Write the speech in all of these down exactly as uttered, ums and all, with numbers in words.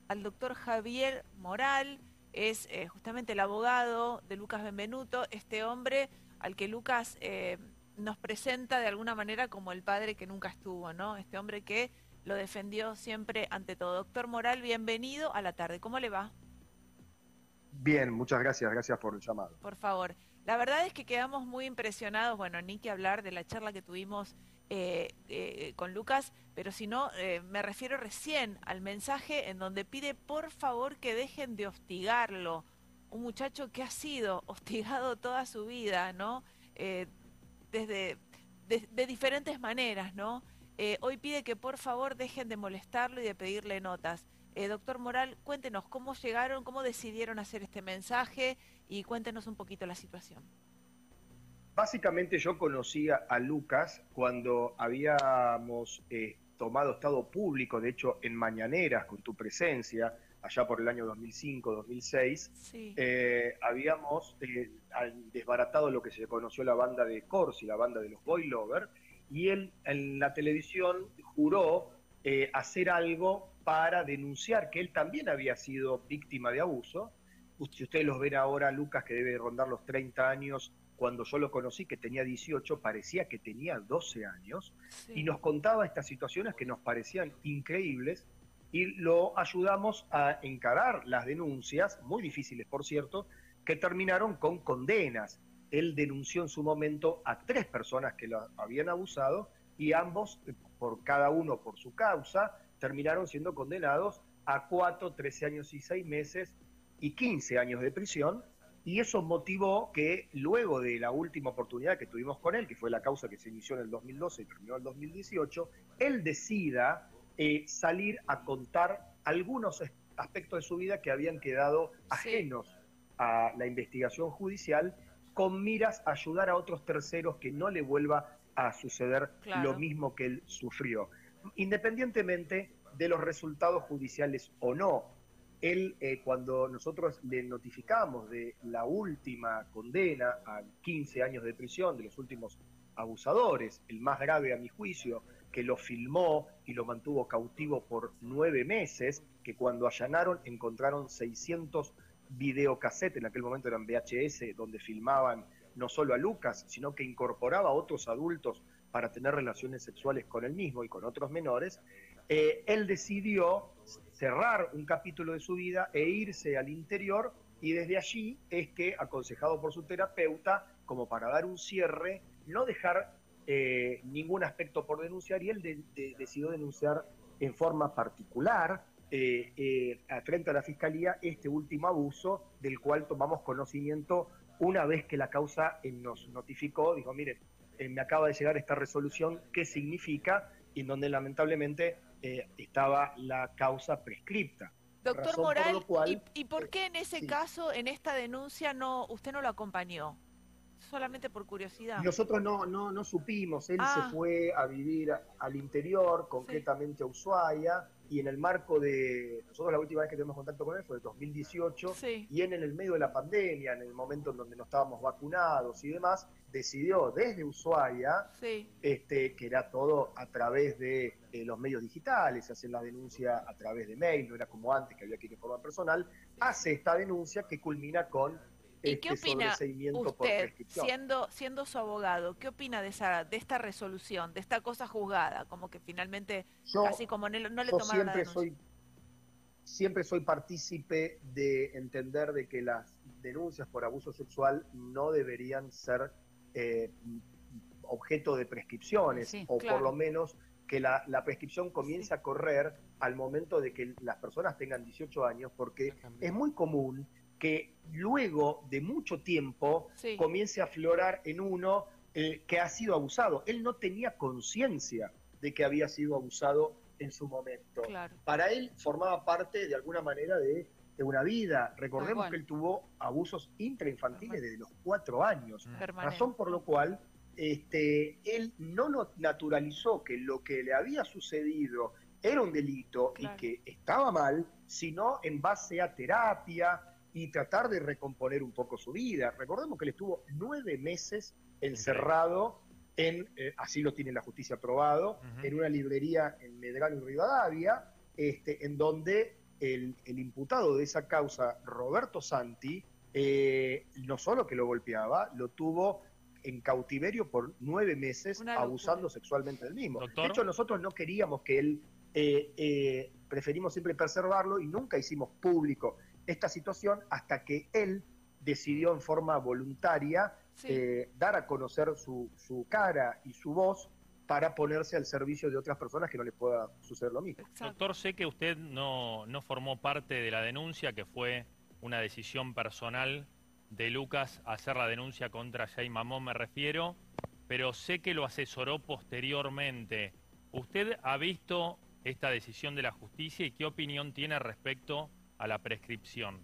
al doctor Javier Moral, es eh, justamente el abogado de Lucas Benvenuto, este hombre al que Lucas eh, nos presenta de alguna manera como el padre que nunca estuvo, ¿no? Este hombre que lo defendió siempre ante todo. Doctor Moral, bienvenido a la tarde. ¿Cómo le va? Bien, muchas gracias, gracias por el llamado. Por favor. La verdad es que quedamos muy impresionados, bueno, ni que hablar de la charla que tuvimos eh, eh, con Lucas, pero si no, eh, me refiero recién al mensaje en donde pide por favor que dejen de hostigarlo. Un muchacho que ha sido hostigado toda su vida, ¿no? Eh, desde de, de diferentes maneras, ¿no? Eh, hoy pide que por favor dejen de molestarlo y de pedirle notas. Eh, doctor Moral, cuéntenos cómo llegaron, cómo decidieron hacer este mensaje y cuéntenos un poquito la situación. Básicamente yo conocía a Lucas cuando habíamos eh, tomado estado público, de hecho en Mañaneras, con tu presencia, allá por el año dos mil cinco, dos mil seis, Sí, eh, habíamos eh, desbaratado lo que se conoció la banda de Corsi, la banda de los Boy Lover, y él en la televisión juró eh, hacer algo para denunciar que él también había sido víctima de abuso. Si ustedes los ven ahora, Lucas, que debe rondar los treinta años, cuando yo lo conocí, que tenía dieciocho, parecía que tenía doce años, y sí. nos contaba estas situaciones que nos parecían increíbles, y lo ayudamos a encarar las denuncias, muy difíciles por cierto, que terminaron con condenas. Él denunció en su momento a tres personas que lo habían abusado, y ambos, por cada uno por su causa, terminaron siendo condenados a cuatro, trece años y seis meses y quince años de prisión, y eso motivó que luego de la última oportunidad que tuvimos con él, que fue la causa que se inició en el dos mil doce y terminó en el dos mil dieciocho, él decida eh, salir a contar algunos aspectos de su vida que habían quedado Sí, ajenos a la investigación judicial, con miras a ayudar a otros terceros que no le vuelva a suceder lo claro. mismo que él sufrió, independientemente de los resultados judiciales o no. Él, eh, cuando nosotros le notificamos de la última condena a quince años de prisión de los últimos abusadores, el más grave a mi juicio, que lo filmó y lo mantuvo cautivo por nueve meses, que cuando allanaron encontraron seiscientos videocassettes, en aquel momento eran V H S, donde filmaban no solo a Lucas, sino que incorporaba a otros adultos para tener relaciones sexuales con él mismo y con otros menores. Eh, él decidió cerrar un capítulo de su vida e irse al interior, y desde allí es que, aconsejado por su terapeuta, como para dar un cierre, no dejar eh, ningún aspecto por denunciar, y él de, de, decidió denunciar en forma particular eh, eh, frente a la Fiscalía este último abuso, del cual tomamos conocimiento una vez que la causa eh, nos notificó. Dijo, miren, eh, me acaba de llegar esta resolución, ¿qué significa? Y en donde lamentablemente eh, estaba la causa prescripta, Doctor razón por lo Moral, ¿y, cual, y por eh, qué en ese sí, caso, en esta denuncia, no, usted no lo acompañó? Solamente por curiosidad. nosotros no, no, no supimos. Él se Ah, fue a vivir al interior, sí, concretamente a Ushuaia, y en el marco de, nosotros la última vez que tuvimos contacto con él fue en dos mil dieciocho, sí, y él, en el medio de la pandemia, en el momento en donde no estábamos vacunados y demás, decidió desde Ushuaia, sí. este, que era todo a través de eh, los medios digitales, se hace la denuncia a través de mail, no era como antes que había que ir en forma personal, hace esta denuncia que culmina con ¿Y qué este opina sobreseimiento por usted, prescripción. siendo, siendo su abogado, qué opina de esa, de esta resolución, de esta cosa juzgada? Como que finalmente, casi Yo, como no, le no le yo tomaron la siempre denuncia. soy, siempre soy partícipe de entender de que las denuncias por abuso sexual no deberían ser eh, objeto de Y prescripciones, sí, o por lo Claro, menos que la, la prescripción sí, comience a correr al momento de que las personas tengan dieciocho años, porque es exactamente. muy común que luego de mucho tiempo sí, comience a aflorar en uno eh, que ha sido abusado. Él no tenía conciencia de que había sido abusado en su momento. claro, Para él formaba parte de alguna manera de, de una vida. Tal Recordemos que cual. él tuvo abusos intrainfantiles perman- desde los cuatro años, razón permanente. por lo cual este, él no naturalizó que lo que le había sucedido era un delito y Claro, que estaba mal, sino en base a terapia y tratar de recomponer un poco su vida. Recordemos que él estuvo nueve meses Increíble. encerrado en, eh, así lo tiene la justicia aprobado, Ujú. en una librería en Medrano y Rivadavia, este, en donde el, el imputado de esa causa, Roberto Santi, eh, no solo que lo golpeaba, lo tuvo en cautiverio por nueve meses abusando sexualmente del mismo. Doctor. De hecho, nosotros no queríamos que él, eh, eh, preferimos siempre preservarlo y nunca hicimos público esta situación hasta que él decidió en forma voluntaria sí. eh, dar a conocer su, su cara y su voz para ponerse al servicio de otras personas que no les pueda suceder lo mismo. Exacto. Doctor, sé que usted no, no formó parte de la denuncia, que fue una decisión personal de Lucas hacer la denuncia contra Jay Mamón, me refiero, pero sé que lo asesoró posteriormente. ¿Usted ha visto esta decisión de la justicia y qué opinión tiene respecto a la prescripción?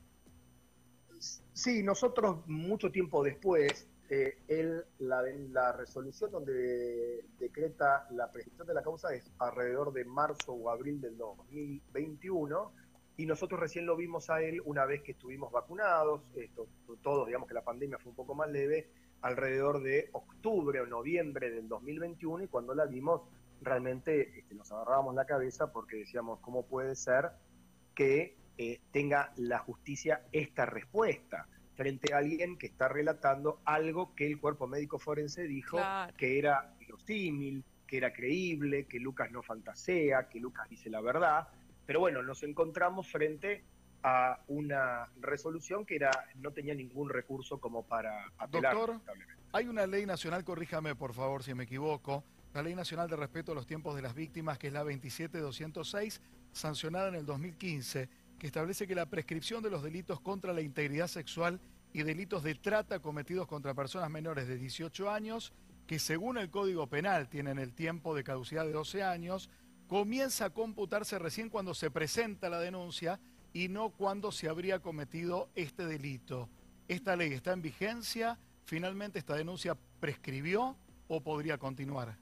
Sí, nosotros mucho tiempo después, eh, él, la, la resolución donde decreta la prescripción de la causa es alrededor de marzo o abril del dos mil veintiuno, y nosotros recién lo vimos a él una vez que estuvimos vacunados, esto, todos, digamos que la pandemia fue un poco más leve, alrededor de octubre o noviembre del dos mil veintiuno, y cuando la vimos realmente este, nos agarrábamos la cabeza porque decíamos, ¿cómo puede ser que eh, tenga la justicia esta respuesta frente a alguien que está relatando algo que el cuerpo médico forense dijo claro. que era verosímil, que era creíble, que Lucas no fantasea, que Lucas dice la verdad? Pero bueno, nos encontramos frente a una resolución que era no tenía ningún recurso como para apelar. Doctor, hay una ley nacional, corríjame por favor si me equivoco, la Ley Nacional de Respeto a los Tiempos de las Víctimas, que es la veintisiete doscientos seis, sancionada en el dos mil quince, que establece que la prescripción de los delitos contra la integridad sexual y delitos de trata cometidos contra personas menores de dieciocho años, que según el Código Penal tienen el tiempo de caducidad de doce años, comienza a computarse recién cuando se presenta la denuncia y no cuando se habría cometido este delito. ¿Esta ley está en vigencia? ¿Finalmente esta denuncia prescribió o podría continuar?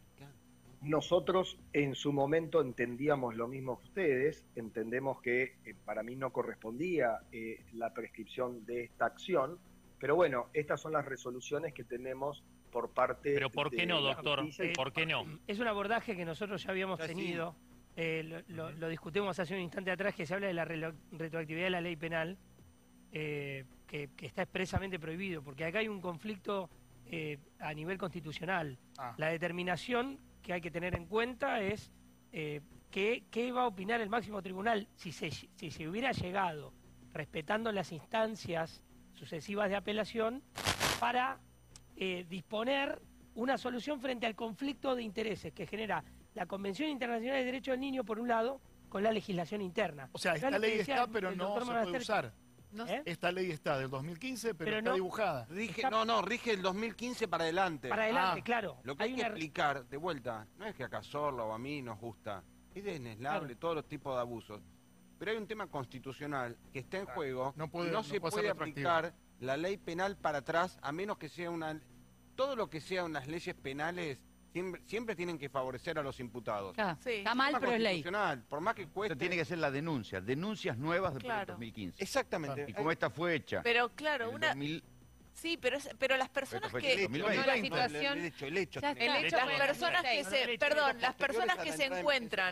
Nosotros en su momento entendíamos lo mismo que ustedes, entendemos que eh, para mí no correspondía eh, la prescripción de esta acción, pero bueno, estas son las resoluciones que tenemos por parte de... ¿Pero por qué no, doctor? Eh, ¿Por qué no? Es un abordaje que nosotros ya habíamos ya tenido, sí. eh, lo, lo, lo discutimos hace un instante atrás, que se habla de la re retroactividad de la ley penal, eh, que, que está expresamente prohibido, porque acá hay un conflicto eh, a nivel constitucional. Ah. La determinación que hay que tener en cuenta es eh, qué, qué va a opinar el máximo tribunal si se, si se hubiera llegado respetando las instancias sucesivas de apelación para eh, disponer una solución frente al conflicto de intereses que genera la Convención Internacional de Derechos del Niño por un lado con la legislación interna. O sea, esta ley está pero no se puede usar. No, ¿Eh? Esta ley está del dos mil quince, pero, pero está no, dibujada. Rige, está... No, no, rige el dos mil quince para adelante. Para adelante, ah, claro. Lo que hay, hay que una... explicar, de vuelta, no es que a Cazorla o a mí nos gusta, es desneslable claro. todos los tipos de abusos. Pero hay un tema constitucional que está en claro. juego, no, puede, no, no se puede, puede aplicar la ley penal para atrás, a menos que sea una... Todo lo que sea unas leyes penales siempre, siempre tienen que favorecer a los imputados. Claro, sí. Está mal, pero es ley. Por más que cueste... Eso tiene que ser la denuncia, denuncias nuevas del claro. dos mil quince. Exactamente. Y como esta fue hecha. Pero claro, una... dos mil... Sí, pero, es, pero las personas que... No, la situación... El hecho, el hecho. El hecho las personas que se... Perdón, las personas que se encuentran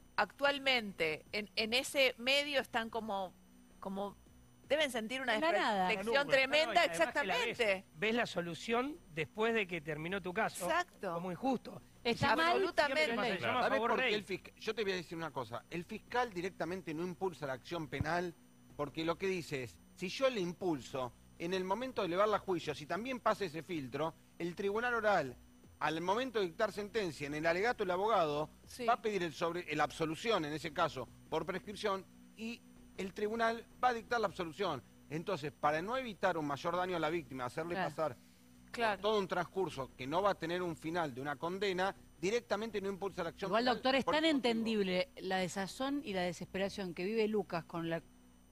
actualmente en, en ese medio están como... como deben sentir una desprotección tremenda, no, exactamente. La ves, ves la solución después de que terminó tu caso. Exacto. Como injusto. Está absolutamente. Mal. Claro. ¿Sabes por qué el fiscal? Yo te voy a decir una cosa. El fiscal directamente no impulsa la acción penal porque lo que dice es, si yo le impulso, en el momento de elevar la juicio, si también pasa ese filtro, el tribunal oral, al momento de dictar sentencia, en el alegato del abogado, sí. va a pedir el sobre, la absolución, en ese caso, por prescripción, y el tribunal va a dictar la absolución. Entonces, para no evitar un mayor daño a la víctima, hacerle claro. pasar claro. todo un transcurso que no va a tener un final de una condena, directamente no impulsa la acción Igual, penal. Doctor, es tan entendible la desazón y la desesperación que vive Lucas con la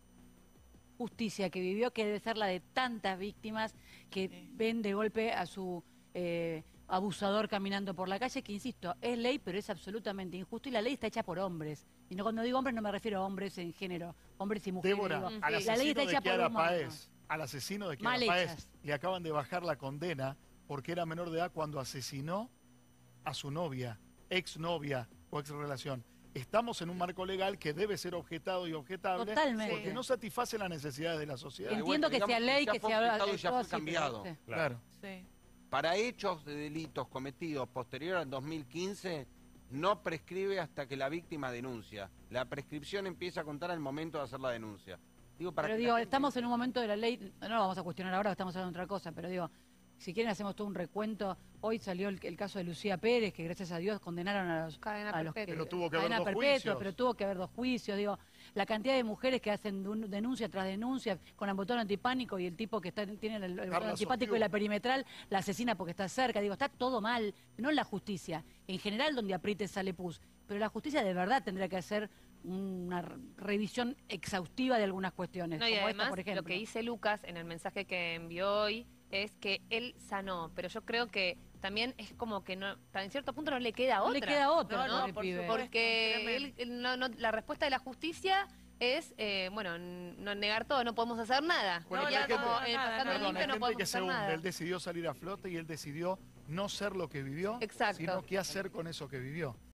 justicia que vivió, que debe ser la de tantas víctimas que sí. ven de golpe a su eh, abusador caminando por la calle, que insisto, es ley, pero es absolutamente injusto, y la ley está hecha por hombres. Y no, cuando digo hombres no me refiero a hombres en género, hombres y mujeres. Débora, digo, al sí. la ley está hecha por humanos. Páez, al asesino de Kiara Páez le acaban de bajar la condena porque era menor de edad cuando asesinó a su novia, exnovia o exrelación. estamos en un marco legal que debe ser objetado y objetable Totalmente. porque no satisface las necesidades de la sociedad. Entiendo que sea ley, que fue sea objetado y ya todo fue así, pero, cambiado. sí. Claro. Sí. Para hechos de delitos cometidos posterior al dos mil quince, no prescribe hasta que la víctima denuncia. La prescripción empieza a contar al momento de hacer la denuncia. Digo, para Pero que digo, la gente- estamos en un momento de la ley, no lo vamos a cuestionar ahora, estamos hablando de otra cosa, pero digo, si quieren hacemos todo un recuento. Hoy salió el, el caso de Lucía Pérez, que gracias a Dios condenaron a los, Cadena a los perpetua. Pero tuvo que haber cadena dos perpetua, juicios. pero tuvo que haber dos juicios. Digo, la cantidad de mujeres que hacen dun- denuncia tras denuncia con el botón antipánico y el tipo que está, tiene el, el botón Carla antipático Sofiu. y la perimetral la asesina porque está cerca. Digo, está todo mal, no en la justicia. En general, donde apriete sale pus. Pero la justicia de verdad tendría que hacer una re- revisión exhaustiva de algunas cuestiones. No, y como además esta, por ejemplo. lo que dice Lucas en el mensaje que envió hoy es que él sanó, pero yo creo que también es como que no, en cierto punto no le queda No otra. le queda otra, No, no, pobre por pibe. supuesto. Porque tremendo. él, él no- no- la respuesta de la justicia es, eh, bueno, n- no negar todo, no podemos hacer nada. Bueno, Y pero ya hay gente- como, eh, nada, pasando Perdón, limpio hay no gente podemos que se hacer hunde. nada. Él decidió salir a flote y él decidió no ser lo que vivió, Exacto. sino qué hacer con eso que vivió.